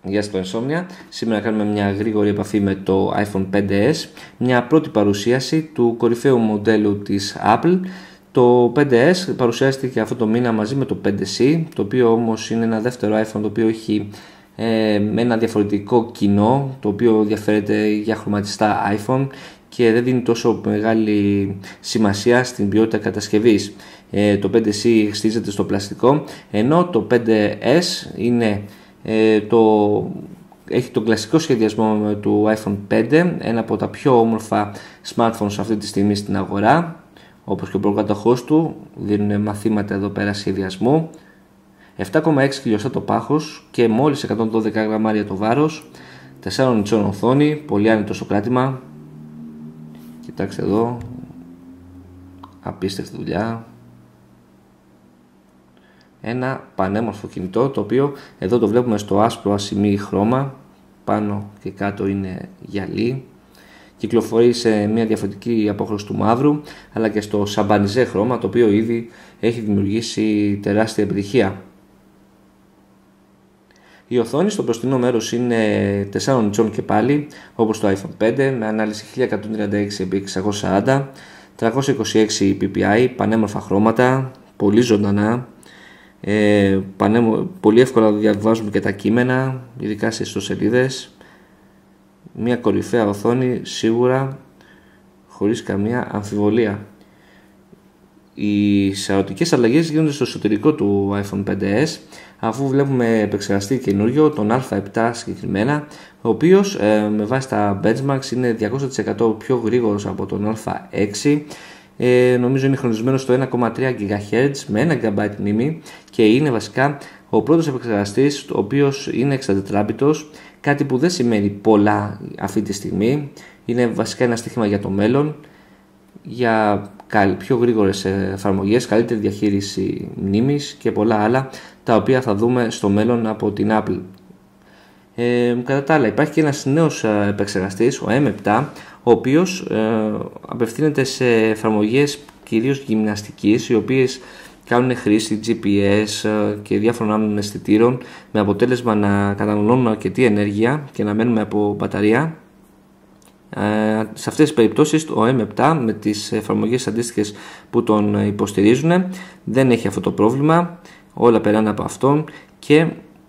Γεια σας το Insomnia. Σήμερα κάνουμε μια γρήγορη επαφή με το iPhone 5s, μια πρώτη παρουσίαση του κορυφαίου μοντέλου της Apple. Το 5s παρουσιάστηκε αυτό το μήνα μαζί με το 5c, το οποίο όμως είναι ένα δεύτερο iPhone το οποίο έχει ένα διαφορετικό κοινό, το οποίο διαφέρεται για χρωματιστά iPhone και δεν δίνει τόσο μεγάλη σημασία στην ποιότητα κατασκευής. Το 5c χτίζεται στο πλαστικό, ενώ το 5s έχει τον κλασικό σχεδιασμό του iPhone 5, ένα από τα πιο όμορφα smartphones αυτή τη στιγμή στην αγορά, όπως και ο προκάτοχός του. Δίνουν μαθήματα εδώ πέρα σχεδιασμού. 7,6 χιλιοστά το πάχος και μόλις 112 γραμμάρια το βάρος. 4 inch οθόνη, πολύ άνετο στο κράτημα. Κοιτάξτε εδώ, απίστευτη δουλειά. Ένα πανέμορφο κινητό, το οποίο εδώ το βλέπουμε στο άσπρο ασημί χρώμα, πάνω και κάτω είναι γυαλί. Κυκλοφορεί σε μια διαφορετική απόχρωση του μαύρου, αλλά και στο σαμπανιζέ χρώμα, το οποίο ήδη έχει δημιουργήσει τεράστια επιτυχία. Η οθόνη στο μπροστινό μέρος είναι 4 inch και πάλι, όπως το iPhone 5, με ανάλυση 1136x640, 326 ppi, πανέμορφα χρώματα, πολύ ζωντανά. Πολύ εύκολα διαβάζουμε και τα κείμενα, ειδικά σε ιστοσελίδες. Μια κορυφαία οθόνη σίγουρα, χωρίς καμία αμφιβολία. Οι σαρωτικές αλλαγές γίνονται στο εσωτερικό του iPhone 5s, αφού βλέπουμε επεξεργαστή καινούριο, τον α7 συγκεκριμένα, ο οποίος με βάση τα benchmarks είναι 200% πιο γρήγορος από τον α6. Νομίζω είναι χρονισμένο στο 1,3 GHz με 1 GB μνήμη και είναι βασικά ο πρώτος επεξεργαστής ο οποίος είναι 64 bits, κάτι που δεν σημαίνει πολλά αυτή τη στιγμή. Είναι βασικά ένα στοίχημα για το μέλλον, για πιο γρήγορες εφαρμογές, καλύτερη διαχείριση μνήμης και πολλά άλλα, τα οποία θα δούμε στο μέλλον από την Apple. Κατά τα άλλα, υπάρχει και ένας νέος επεξεργαστής, ο M7, ο οποίος απευθύνεται σε εφαρμογές κυρίως γυμναστικής, οι οποίες κάνουν χρήση GPS και διάφορων άλλων αισθητήρων, με αποτέλεσμα να καταναλώνουν αρκετή ενέργεια και να μένουμε από μπαταρία. Σε αυτές τις περιπτώσεις ο M7 με τις εφαρμογές αντίστοιχες που τον υποστηρίζουν δεν έχει αυτό το πρόβλημα, όλα περάνε από αυτόν και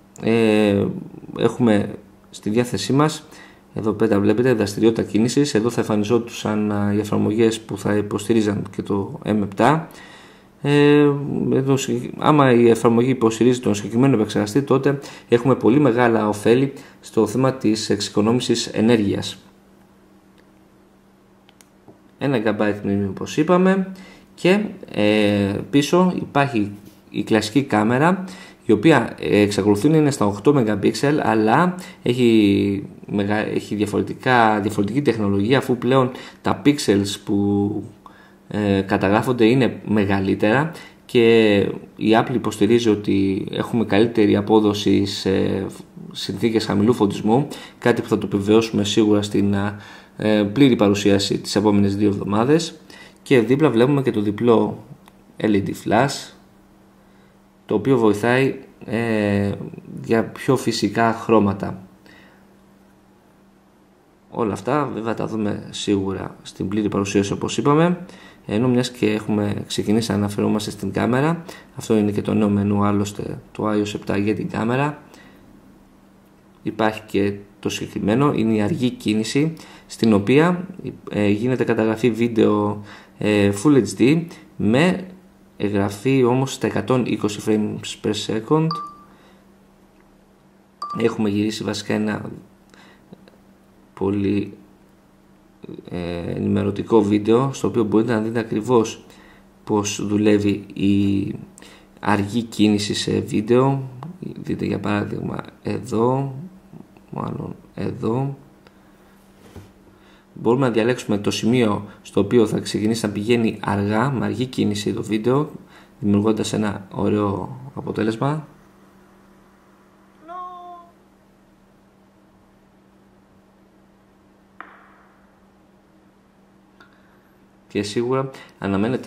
έχουμε στη διάθεσή μας, εδώ πέρα βλέπετε δραστηριότητα κίνησης. Εδώ θα εμφανιζόντουσαν οι εφαρμογές που θα υποστηρίζαν και το M7. Άμα η εφαρμογή υποστηρίζει τον συγκεκριμένο επεξεργαστή, τότε έχουμε πολύ μεγάλα ωφέλη στο θέμα της εξοικονόμησης ενέργειας. 1 GB μνήμη όπως είπαμε, και πίσω υπάρχει η κλασική κάμερα, η οποία εξακολουθεί να είναι στα 8 MP, αλλά έχει διαφορετική τεχνολογία, αφού πλέον τα pixels που καταγράφονται είναι μεγαλύτερα και η Apple υποστηρίζει ότι έχουμε καλύτερη απόδοση σε συνθήκες χαμηλού φωτισμού, κάτι που θα το επιβεβαιώσουμε σίγουρα στην πλήρη παρουσίαση τις επόμενες 2 εβδομάδες. Και δίπλα βλέπουμε και το διπλό LED flash, το οποίο βοηθάει για πιο φυσικά χρώματα. Όλα αυτά βέβαια τα δούμε σίγουρα στην πλήρη παρουσίαση όπως είπαμε, ενώ μιας και έχουμε ξεκινήσει να αναφερόμαστε στην κάμερα, αυτό είναι και το νέο μενού άλλωστε του iOS 7 για την κάμερα. Υπάρχει και το συγκεκριμένο, είναι η αργή κίνηση, στην οποία γίνεται καταγραφή βίντεο Full HD με εγγραφή όμως στα 120 frames per second. Έχουμε γυρίσει βασικά ένα πολύ ενημερωτικό βίντεο, στο οποίο μπορείτε να δείτε ακριβώς πώς δουλεύει η αργή κίνηση σε βίντεο. Δείτε για παράδειγμα εδώ, μάλλον εδώ. Μπορούμε να διαλέξουμε το σημείο στο οποίο θα ξεκινήσει να πηγαίνει αργά, με αργή κίνηση το βίντεο, δημιουργώντας ένα ωραίο αποτέλεσμα. Και σίγουρα αναμένεται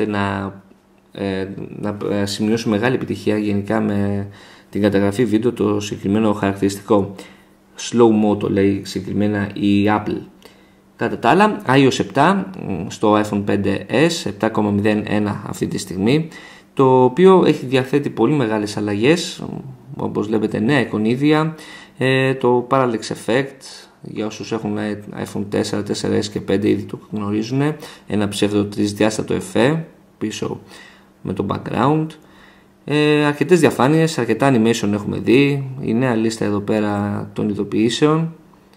να σημειώσει μεγάλη επιτυχία γενικά με την καταγραφή βίντεο το συγκεκριμένο χαρακτηριστικό. slow-mo το λέει συγκεκριμένα η Apple. Κατά τα άλλα, iOS 7 στο iPhone 5s, 7.01 αυτή τη στιγμή, το οποίο διαθέτει πολύ μεγάλες αλλαγές, όπως βλέπετε νέα εικονίδια, το Parallax Effect, για όσους έχουν iPhone 4, 4S και 5 ήδη το γνωρίζουν, ένα ψεύδο τρισδιάστατο εφέ πίσω με το background, αρκετές διαφάνειες, αρκετά animation έχουμε δει, η νέα λίστα εδώ πέρα των ειδοποιήσεων,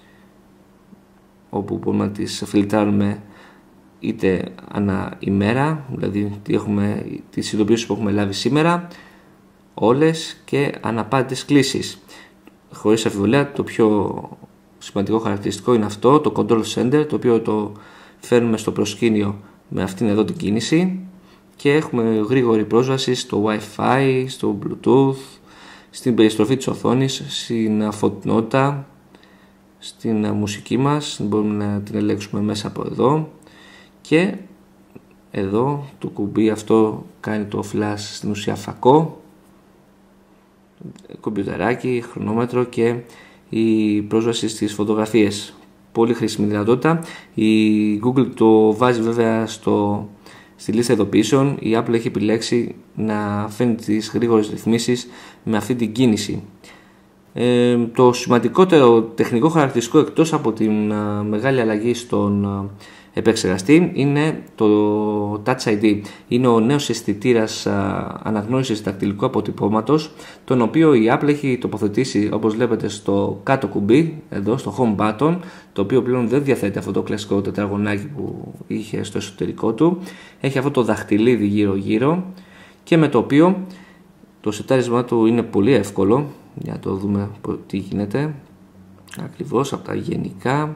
όπου μπορούμε να τις φιλτράρουμε είτε ανά ημέρα, δηλαδή έχουμε τις ειδοποιήσεις που έχουμε λάβει σήμερα, όλες, και αναπάντητες κλήσεις. Χωρίς αμφιβολία το πιο σημαντικό χαρακτηριστικό είναι αυτό, το Control Center, το οποίο το φέρνουμε στο προσκήνιο με αυτήν εδώ την κίνηση, και έχουμε γρήγορη πρόσβαση στο Wi-Fi, στο Bluetooth, στην περιστροφή της οθόνης, στην φωτεινότητα, στην μουσική μας, μπορούμε να την ελέγξουμε μέσα από εδώ, και εδώ το κουμπί αυτό κάνει το flash στην ουσία φακό, κομπιουτεράκι, χρονόμετρο και η πρόσβαση στις φωτογραφίες. Πολύ χρήσιμη δυνατότητα. Η Google το βάζει βέβαια στη λίστα ειδοποιήσεων. Η Apple έχει επιλέξει να φέρνει τις γρήγορες ρυθμίσεις με αυτή την κίνηση. Το σημαντικότερο τεχνικό χαρακτηριστικό, εκτός από την μεγάλη αλλαγή στον επεξεργαστή, είναι το Touch ID. Είναι ο νέος αισθητήρας αναγνώρισης δακτυλικού αποτυπώματος, τον οποίο η Apple έχει τοποθετήσει, όπως βλέπετε, στο κάτω κουμπί, εδώ στο Home Button, το οποίο πλέον δεν διαθέτει αυτό το κλασικό τετραγωνάκι που είχε στο εσωτερικό του. Έχει αυτό το δαχτυλίδι γύρω-γύρω, και με το οποίο το σετάρισμά του είναι πολύ εύκολο. Για να το δούμε τι γίνεται. Ακριβώς από τα γενικά,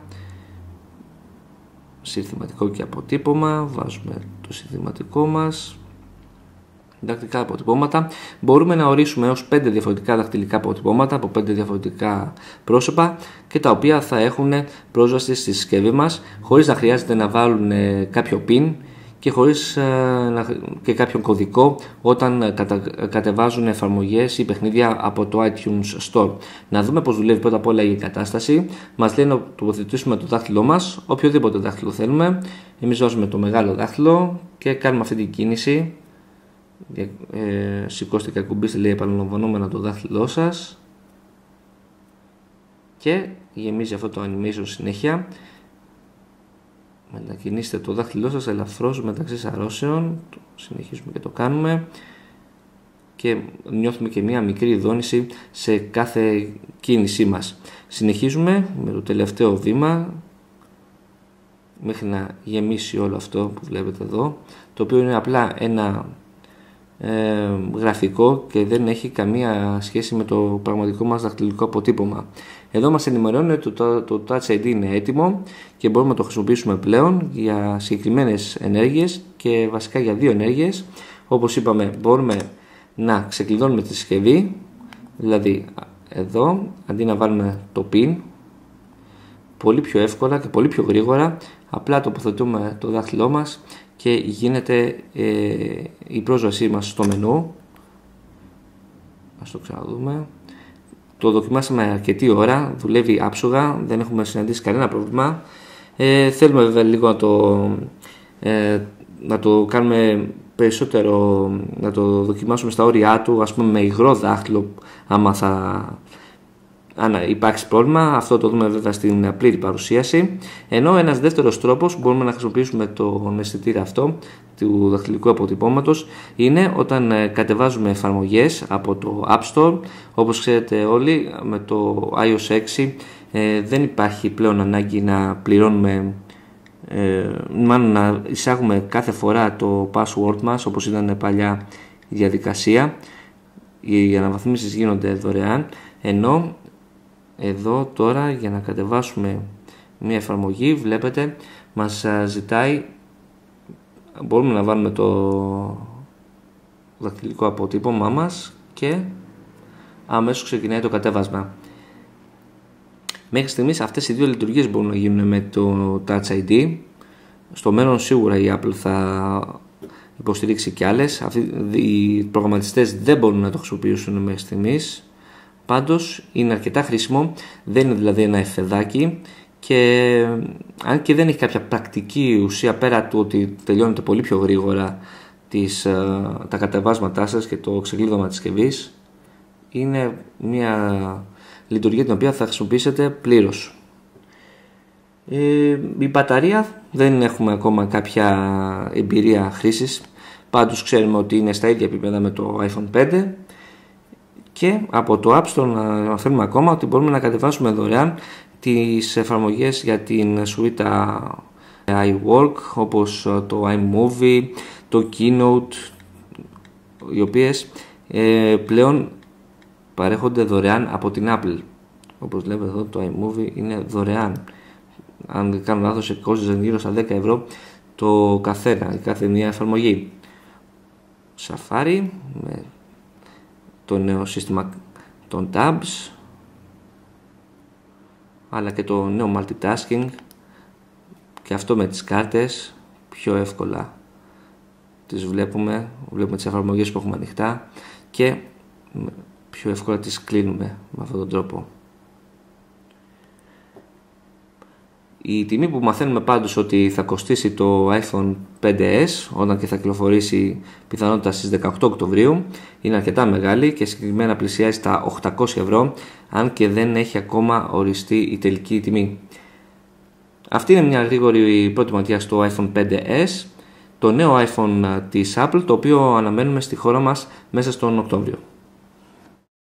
συνθηματικό και αποτύπωμα, βάζουμε το συνθηματικό μας, δακτυλικά αποτυπώματα. Μπορούμε να ορίσουμε έως 5 διαφορετικά δακτυλικά αποτυπώματα από 5 διαφορετικά πρόσωπα, και τα οποία θα έχουν πρόσβαση στη συσκευή μας χωρίς να χρειάζεται να βάλουν κάποιο PIN και χωρίς και κάποιον κωδικό όταν κατεβάζουν εφαρμογές ή παιχνίδια από το iTunes Store. Να δούμε πώς δουλεύει πρώτα απ' όλα η κατάσταση. Μας λέει να τοποθετήσουμε το δάχτυλό μας, οποιοδήποτε δάχτυλο θέλουμε. Εμείς βάζουμε το μεγάλο δάχτυλο και κάνουμε αυτή την κίνηση. Σηκώστε κουμπίστε, λέει, επαναλαμβανόμενα το δάχτυλό σας, και γεμίζει αυτό το animation συνέχεια. Μετακινήστε το δάχτυλό σας ελαφρώς μεταξύ σαρώσεων, συνεχίζουμε και το κάνουμε, και νιώθουμε και μία μικρή δόνηση σε κάθε κίνησή μας. Συνεχίζουμε με το τελευταίο βήμα μέχρι να γεμίσει όλο αυτό που βλέπετε εδώ, το οποίο είναι απλά ένα γραφικό και δεν έχει καμία σχέση με το πραγματικό μας δαχτυλικό αποτύπωμα. Εδώ μας ενημερώνει ότι το Touch ID είναι έτοιμο και μπορούμε να το χρησιμοποιήσουμε πλέον για συγκεκριμένες ενέργειες, και βασικά για δύο ενέργειες. Όπως είπαμε, μπορούμε να ξεκλειδώνουμε τη συσκευή, δηλαδή εδώ, αντί να βάλουμε το PIN, πολύ πιο εύκολα και πολύ πιο γρήγορα απλά τοποθετούμε το δάχτυλό μας και γίνεται η πρόσβασή μας στο μενού. Ας το ξαναδούμε. Το δοκιμάσαμε αρκετή ώρα, δουλεύει άψογα, δεν έχουμε συναντήσει κανένα πρόβλημα. Θέλουμε βέβαια λίγο να το κάνουμε περισσότερο, να το δοκιμάσουμε στα όρια του, ας πούμε με υγρό δάχτυλο, αν υπάρξει πρόβλημα. Αυτό το δούμε βέβαια στην πλήρη παρουσίαση. Ενώ ένας δεύτερος τρόπος που μπορούμε να χρησιμοποιήσουμε τον αισθητήρα αυτό του δαχτυλικού αποτυπώματος είναι όταν κατεβάζουμε εφαρμογές από το App Store. Όπως ξέρετε όλοι, με το iOS 6 δεν υπάρχει πλέον ανάγκη να πληρώνουμε, μάλλον να εισάγουμε κάθε φορά το password μας, όπως ήταν παλιά η διαδικασία. Οι αναβαθμίσεις γίνονται δωρεάν, ενώ εδώ τώρα για να κατεβάσουμε μια εφαρμογή, βλέπετε, μας ζητάει, μπορούμε να βάλουμε το δακτυλικό αποτύπωμά μας και αμέσως ξεκινάει το κατέβασμα. Μέχρι στιγμής αυτές οι δύο λειτουργίες μπορούν να γίνουν με το Touch ID. Στο μέλλον σίγουρα η Apple θα υποστηρίξει και άλλες. Οι προγραμματιστές δεν μπορούν να το χρησιμοποιήσουν μέχρι στιγμής, Πάντως είναι αρκετά χρήσιμο, δεν είναι δηλαδή ένα εφεδάκι, και αν και δεν έχει κάποια πρακτική ουσία πέρα του ότι τελειώνεται πολύ πιο γρήγορα τα κατεβάσματά σας και το ξεκλείδωμα της συσκευής, είναι μια λειτουργία την οποία θα χρησιμοποιήσετε πλήρως. Η μπαταρία δεν έχουμε ακόμα κάποια εμπειρία χρήσης, πάντως ξέρουμε ότι είναι στα ίδια επίπεδα με το iPhone 5, και από το App Store να μαθαίνουμε ακόμα ότι μπορούμε να κατεβάσουμε δωρεάν τις εφαρμογές για την σουίτα iWork, όπως το iMovie, το Keynote, οι οποίες πλέον παρέχονται δωρεάν από την Apple. Όπως βλέπετε εδώ, το iMovie είναι δωρεάν. Αν δεν κάνω λάθος, κόστιζε γύρω στα 10 ευρώ το καθένα, η κάθε μία εφαρμογή. Safari με το νέο σύστημα των tabs, αλλά και το νέο multitasking, και αυτό με τις κάρτες πιο εύκολα τις βλέπουμε τις εφαρμογές που έχουμε ανοιχτά και πιο εύκολα τις κλείνουμε με αυτόν τον τρόπο. Η τιμή που μαθαίνουμε πάντως ότι θα κοστίσει το iPhone 5S όταν και θα κυκλοφορήσει πιθανότητα στις 18 Οκτωβρίου είναι αρκετά μεγάλη και συγκεκριμένα πλησιάζει τα 800 ευρώ, αν και δεν έχει ακόμα οριστεί η τελική τιμή. Αυτή είναι μια γρήγορη πρώτη ματιά στο iPhone 5S, το νέο iPhone της Apple, το οποίο αναμένουμε στη χώρα μας μέσα στον Οκτώβριο.